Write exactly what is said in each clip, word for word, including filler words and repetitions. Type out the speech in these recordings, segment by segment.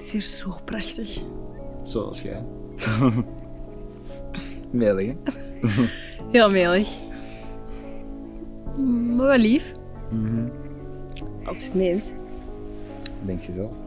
is hier zo prachtig. Zoals jij. Melig, hè? Heel melig. Maar wel lief. Mm-hmm. Als je het meent. Denk je zelf?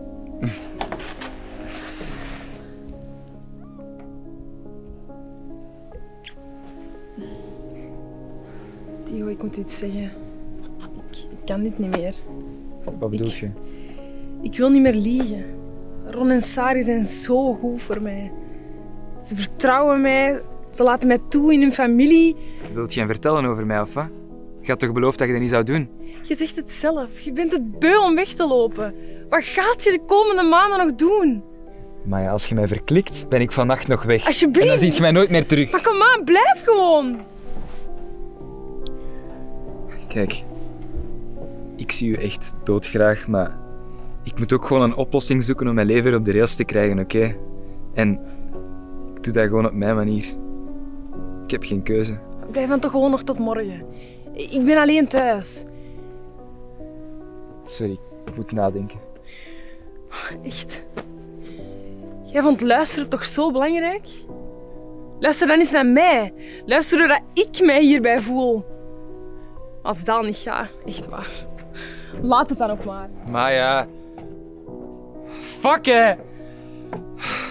Theo, ik moet u iets zeggen. Ik, ik kan dit niet meer. Wat bedoel Ik- je? Ik wil niet meer liegen. Ron en Sari zijn zo goed voor mij. Ze vertrouwen mij. Ze laten mij toe in hun familie. Wilt je hem vertellen over mij, of wat? Je had toch beloofd dat je dat niet zou doen? Je zegt het zelf. Je bent het beu om weg te lopen. Wat gaat je de komende maanden nog doen? Maar ja, als je mij verklikt, ben ik vannacht nog weg. Alsjeblieft. En dan ziet je mij nooit meer terug. Maar kom aan, blijf gewoon. Kijk, ik zie u echt doodgraag, maar ik moet ook gewoon een oplossing zoeken om mijn leven weer op de rails te krijgen, oké? En ik doe dat gewoon op mijn manier. Ik heb geen keuze. Blijf dan toch gewoon nog tot morgen. Ik ben alleen thuis. Sorry, ik moet nadenken. Echt. Jij vond luisteren toch zo belangrijk? Luister dan eens naar mij. Luister dat ik mij hierbij voel. Als dat niet gaat, echt waar. Laat het dan ook maar. Maar ja... Fuck, hè!